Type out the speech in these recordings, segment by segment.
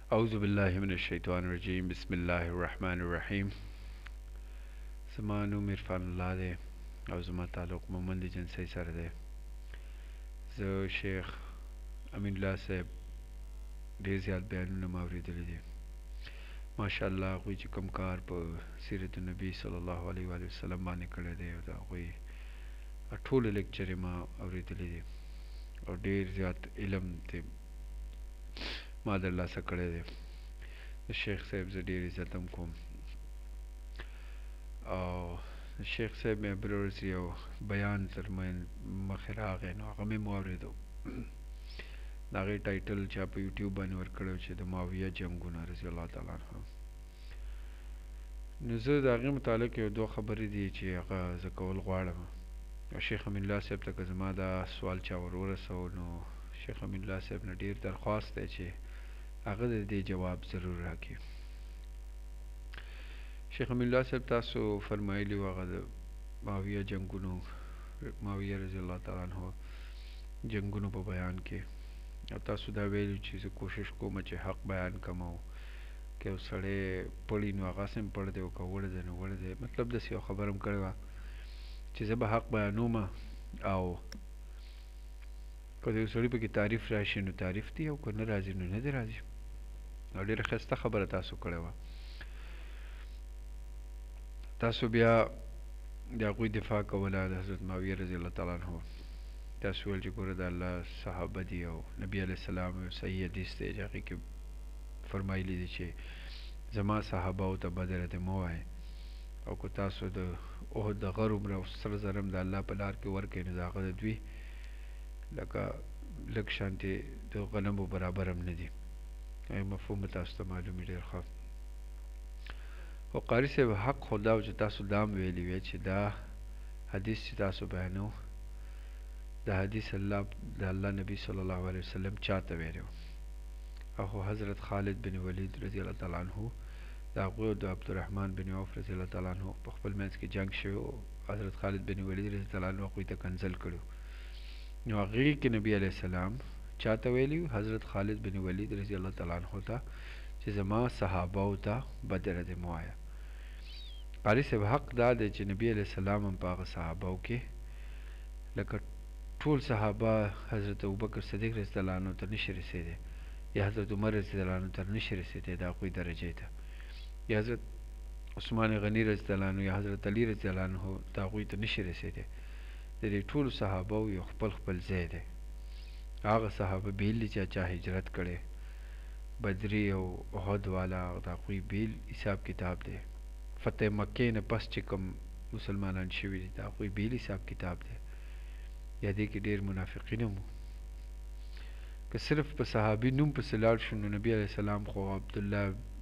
أعوذ بالله من الشیطان الرجیم بسم الله الرحمن الرحیم زما نوم عرفان الله دی او زما تعلق مومند جنسی سره دی زه شیخ امین الله صاحب ډېر زیات بیانونه ما اورېدلی دي ماشاءالله هغوی چې کوم کار په سیرت النبي صلی الله علیه و وسلم باندې کړی دی او د هغوی ټولې لیکچرې ما اورېدلی دي او ډېر زیات علم ترې ما ترلاسه کړی دی د شیخ صاحب زه ډېر عزت هم کوم او شیخ صاحب مې بله ورځ یو بیان تر مخې راغی نو هغه مې واورېدو د هغې ټایټل چا په یوټیوب باندې ورکړی و چې د معاویه جنګونه رضی الله تعالی عنه نو زه د هغې متعلق یو دوه خبرې دي چې هغه زه کول غواړم او شیخ امین الله صاحب ته که زما دا سوال چا ور ورسو نو شیخ امین الله صاحب نه ډېر درخواست دی چې هغه د دې جواب ضرور راکړي شیخ امین الله صاحب تاسو فرمایلی و هغه د معاویه جنګونو معاویه رضی الله تعالی عنه جنګونو په بیان کې او تاسو دا ویلي چې زه کوشش کوم چې حق بیان کړم او که یو سړی پړي نو هغسې هم پړ دی او که وړ دی نو وړ دی مطلب داسې یو خبره هم کړې وه چې زه به حق بیانوم او که د یو سړي پکې تعریف راشي نو تعریف دی او که نه راځي نو نه دی راځي او ډېره ښایسته خبره تاسو کړې وه تاسو بیا د هغوی دفاع کوله د حضرت معاویه رضی الله تعالی عنه تاسو ویل چې ګوره د الله صحابه دي او نبي علیه السلام یو صحیح حدیث دی چې هغې کې فرمایلی دي چې زما صحابهو ته بد رد مه وایئ او که تاسو د احد د غر عمره او سر زر هم د الله په لار کې ورکړئ نو د هغه د دوی لکه لږ شانتې د غنمو برابر هم نه دي مفهوم به تاسو ته معلوم ډېر ښه خو قاري صاحب حق خو دا و چې تاسو دا هم ویلي وی چې دا حدیث چې تاسو بیانو دا حدیث د الله نبی صلی الله علیه وسلم چاته ویلی او حضرت خالد بن ولید رضی الله تعالی عنه د هغوی د عبدالرحمن بن عوف رضی الله تعالی عنه په خپل منځ کې جنګ شوی او حضرت خالد بن ولید رضی الله تعالی عنه هغوی ته کنځل کړي نو هغې کې نبي علیه السلام چاته ویلي حضرت خالد بن ولید رضی الله تعالی عنه ته چې زما صحابهو ته بد رد مه وایه قاري صاحب حق دا دی چې نبي علیه السلام هم په هغه صحابهو کې لکه ټول صحابه حضرت ابوبکر صدیق رضی الله عنه ته نشي رسېدی یا حضرت عمر رضی الله عنه ته نشي رسېدی د هغوی درجې ته یا حضرت عثمان غني رضی الله عنه یا حضرت علی رضی الله عنه د هغوی ته نشي رسېدی د دې ټولو صحابهو یو خپل خپل ځای دی هغه صحابه بیل دي چې چا هجرت کړی بدري او احد والا د هغوی بیل حساب کتاب دی فتح مکې نه پس چې کوم مسلمانان شوي دي د هغوی بیل حساب کتاب دی یا دې کې ډېر منافقین هم که صرف په صحابي نوم پسې لاړ شو نو نبي علیه السلام خو عبدالله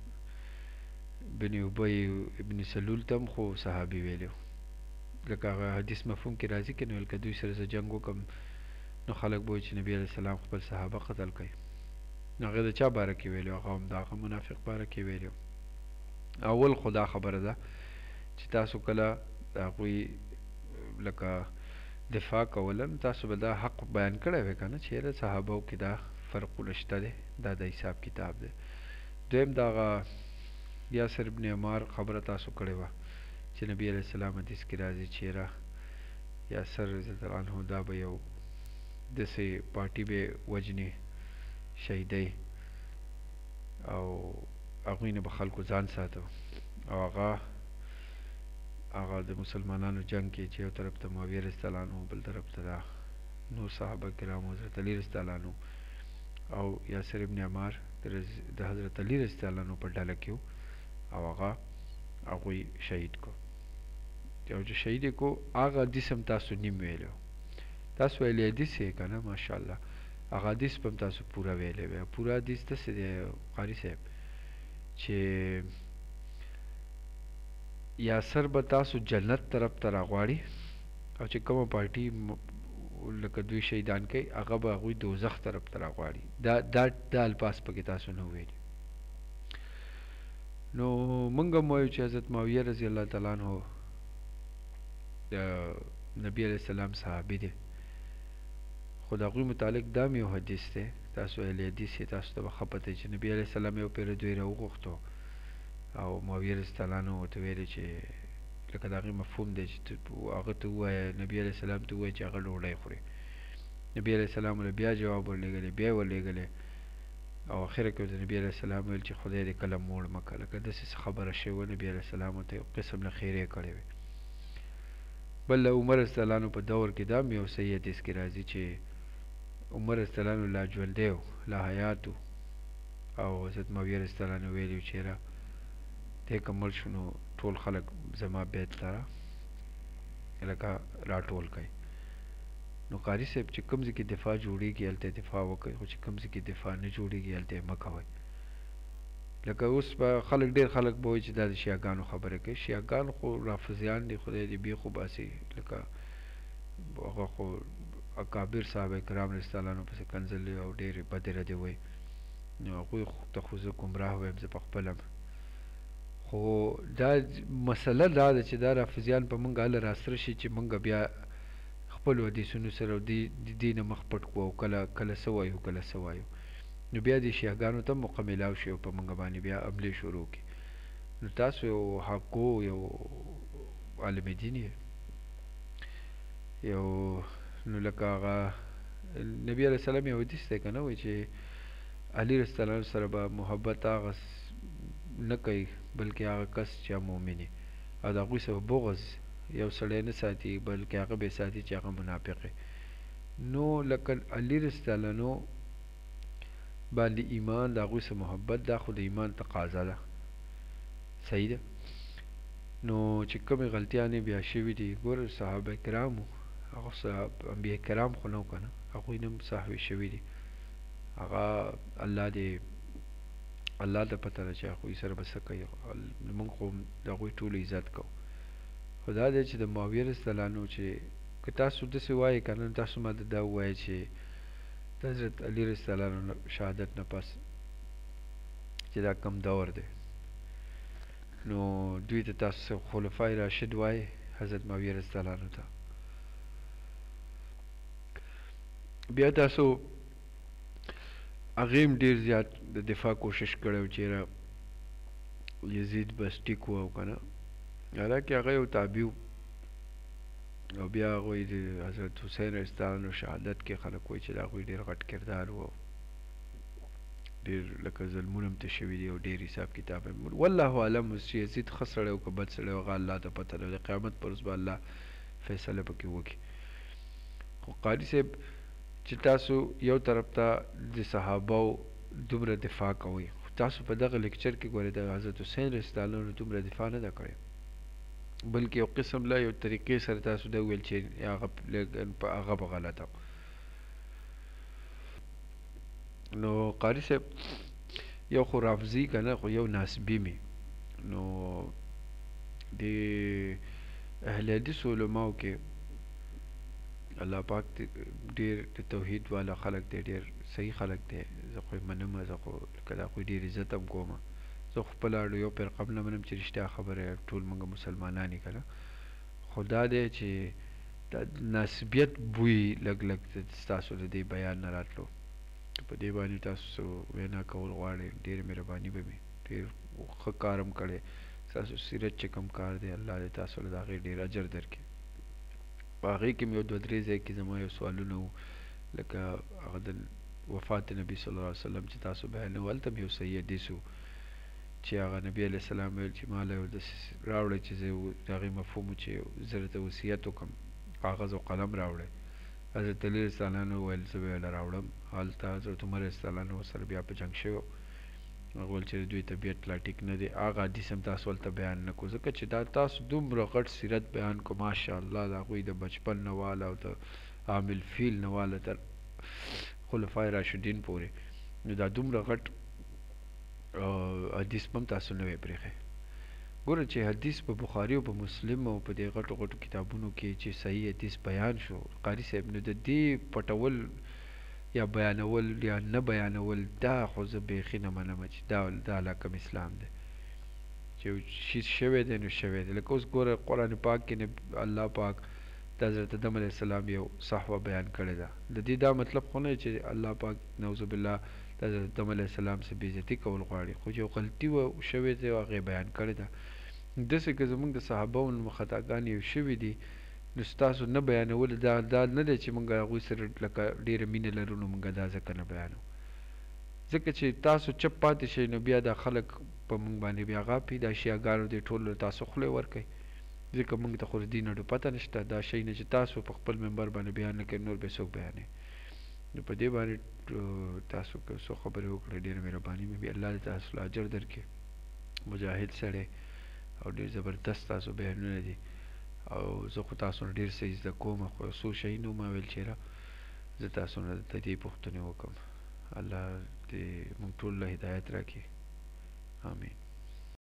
بن ابی ابن سلول ته هم خو صحابي ویلی لکه هغه حدیث مفهوم کې راځي که نو که دوی سره زه جنګ وکړم نو خلک به وایي چې نبي علیه السلام خپل صحابه قتل کوي نو هغې د چا باره کې ویلي هغه هم د هغه منافق باره کې ویلي اول خو دا خبره ده چې تاسو کله د هغوی لکه دفاع کوله نو تاسو به دا حق بیان کړی وی که نه چې یاره صحابهو کې دا فرقونه شته دی دا د حساب کتاب دی دویم د هغه یاسر ابن عمار خبره تاسو کړې وه چې نبي علیه السلام حدیث کې راځي چې یاره یاسر رضی الله عنه دا به یو داسې پارټي به وجنې شهیدی او هغوی نه به خلکو ځان ساتو او هغه د مسلمانانو جنگ کې چې یو طرف ته معاویه رضی الله عنه بل طرف ته دا نور صحابه کرام حضرت علی رضی الله عنه او یاسر ابن عمار د حضرت علی رضی الله عنه په ډله کې او هغوی شهید کو او چې شهید کو هغه حدیث هم تاسو نیم ویلو تاسو ویلی حدیث یې که نه ماشاءالله هغه حدیث به هم تاسو پوره ویلی وی پوره حدیث داسې دی قاري صاحب چې یاسر به تاسو جنت طرف ته راغواړي او چې کومه پارټي لکه دوی شهیدان کوي هغه به هغوی دوزخ طرف ته راغواړي دا الفاظ پکې تاسو نه ویلي نو موږ هم وایو چې حضرت معاویه رضی الله تعالی عنه د نبي علیه السلام صحابي دی خو د هغوی متعلق دا هم یو حدیث دی تاسو اهل حدیث تاسو ته ښه پته چې نبی علیه السلام یو پیر دوی راوغوښتو او معاویه رضی الله عنه ورته ویلې چې لکه د هغې مفهوم دی چې هغه ته ووایه نبي علیه السلام ته ووایه چې هغه ډوډۍ خوري نبي علیه السلام له بیا جواب ورلېږلی بیا یې ورلېږلی او اخره کې ورته نبي علیه السلام ویل چې خدای دې کله موړ مه کړه لکه داسې څه خبره شوې وه نبي علیه السلام ورته یو قسم نه خیرې کړې وې بل د عمر رضی الله عنه په دور کې دا هم یو صحیح حدیث کې راځي چې عمر رضی الله عنه لا ژوندی و لا حیات و او حضرت معاویه رضی الله عنه ویلي و چېرې دی که مړ شو نو ټول خلک زما بیت ته لکه راټول کړئ نو قاري صاحب چې کوم ځای کې دفاع جوړېږي هلته دفاع وکړئ خو چې کوم ځای کې دفاع نه جوړېږي هلته یې مه کوئ لکه اوس به خلک ډېر خلک به وایي چې دا د شیعګانو خبره کوي شیعګان خو رافضیان دي خدای دې بېخو باسي لکه هغه خو اکابر صحابه کرام رضی الله عنهم پسې کنځلې او ډېرې بدې ردې وایي نو هغوی ته خو زه ګمراه وایم زه پخپله خو دا مسله دا ده چې دا رافضیان په موږ هله راسره شي چې موږ بیا خپلو حدیثونو سره دې نه مخ پټ کړو او کله څه وایو کله څه وایو نو بیا دې شیعګانو ته موقع میلاو شي او په موږ باندې بیا حملې شروع کړي نو تاسو یو حقو یو عالم دین یو نو لکه هغه نبي علیه السلام یو حدیث دی که نه وایي چې علي رضی الله عنه سره به محبت هغه نه کوي بلکې هغه کس چې مؤمن وي او د هغوی سره بغض یو سړی نه ساتي بلکې هغه به ساتي چې هغه منافق وي نو لکه علي رضی الله عنه باندې ایمان د هغوی سره محبت دا خو د ایمان تقاضا ده صحیح ده نو چې کومې غلطیانې بیا شوي دي ګوره صحابه کرامو هغه انبیا کرام خو نه و که نه هغوی نه هم سهوې شوي دي هغه الله ته پته ده چې هغوی سره به څه کوي موږ خو د هغوی ټولو عزت کوو خو دا دی چې د معاویه رضی الله عنه چې که تاسو داسې وایئ که نه تاسو ما ته دا ووایئ چې د حضرت علي رضی الله عنه شهادت نه پس چې دا کم دور دی نو دوی ته تاسو خلفای راشد وایئ حضرت معاویه رضی الله عنه ته بیا تاسو هغې هم ډېر زیات د دفاع کوشش کړی و چېرې یزید بس ټیک و او که نه حالانکې هغه یو تابع و او بیا هغوی د حضرت حسین رضی الله عنه شهادت کې خلک وایي چې د هغوی ډېر غټ کردار و ډېر لکه ظلمونه هم ته شوي دي او ډېر حساب کتاب هم والله اعلم چې یزید ښه سړی و که بد سړی و هغه الله ته پته ده د قیامت پر ورځ به الله فیصله پکې وکړي خو قاري صاحب چې تاسو یو طرف ته د صحابهو دومره دفاع کوئ خو تاسو په دغه لیکچر کې ګورئ د حضرت حسین رضی الله عنه دومره دفاع نه ده کړې بلکې یو قسم له یو طریقې سره تاسو دا وویل چې هغه به غلطه نو قاري صاحب یو خو رافضي که نه خو یو ناسبي مې نو د اهل حدیث علماو کې الله پاک ډېر د توحید والا خلک دی ډېر صحیح خلک دی زه خو یې منم زه خو لکه دا خو ډېر عزت هم کوم زه خو خپله یو فرقه هم نه منم چې رښتیا خبره ټول موږ مسلمانان یې که نه خو دا دی چې دا ناسبیت بوی لږ لږ ستاسو د دې بیان نه راتلو په دې باندې تاسو وینا کول غواړئ ډېرې مهرباني به مې ډېر ښه کار هم کړی ستاسو سیرت چې کوم کار دی الله دې تاسو له د هغې ډېر اجر درکړي په هغې کې مې یو دوه درې ځای کې زما یو سوالونه وو لکه هغه د وفات نبي صلی الله علیه وسلم چې تاسو بیانوه هلته مې یو صحیح حدیث و چې هغه نبي علیه السلام ویل چې ما له یو داسې راوړی چې زه د هغې مفهوم و چې زه درته وصیت وکړم کاغذ او قلم راوړی حضرت علی رضی الله عنه ویل زه به یې راوړم هلته حضرت عمر رضی الله عنه سره بیا په جنګ شوی هغه ویل چې دوی طبیعت لا ټیک نه دی هغه حدیث هم تاسو هلته بیان نه کړو ځکه چې دا تاسو دومره غټ سیرت بیان کړو ماشاءالله د هغوی د بچپن نه واله او د عامل فیل نه واله تر خلفای راشدین پورې نو دا دومره غټ حدیث به هم تاسو نه وی پرېښی ګوره چې حدیث په بخاري او په مسلم او په دې غټو غټو کتابونو کې چې صحیح حدیث بیان شو قاري صاحب نو د دې پټول یا بیانول یا نه بیانول دا خو زه بیخي نه منم چې دا لا کوم اسلام دی چې شي شوی دی نو شوی دی لکه اوس ګوره قرآن پاک کې الله پاک د حضرت آدم علیه السلام یو صحوه بیان کړې ده. د دې دا مطلب خو نه چې الله پاک نعوذ بالله د حضرت آدم علیه السلام څخه بېعزتي کول غواړي، خو یو غلطي شوې ده او هغه بیان کړې ده. داسې که زموږ د صحابهو خطاګانې یو شوي دي نو ستاسو نه بیانول دا نه دی چې موږ هغوی سره لکه ډېره مینه لرو نو موږ دا ځکه نه بیانوو. ځکه چې تاسو چپ پاتې شئ نو بیا دا خلک په موږ باندې بیا غاپي، دا شیعهګانو دې ټولو تاسو خوله ورکوئ، ځکه موږ ته خو د دې نه پته نشته. دا شی نه چې تاسو په خپل منبر باندې بیان نه کړئ نور به څوک بیانوي. نو په دې باندې تاسو که څو خبرې وکړئ ډېره مهرباني مې وي. الله دې تاسو له اجر درکړي. مجاهد سړی او ډېر زبردست تاسو بیانونه دي او زه خو تاسو نه ډېر څه زده کوم، خو څو شیونه ما ویل چې زه تاسو نه د دې پوښتنې وکړم. الله دې موږ ټول له هدایت راکړي. آمین.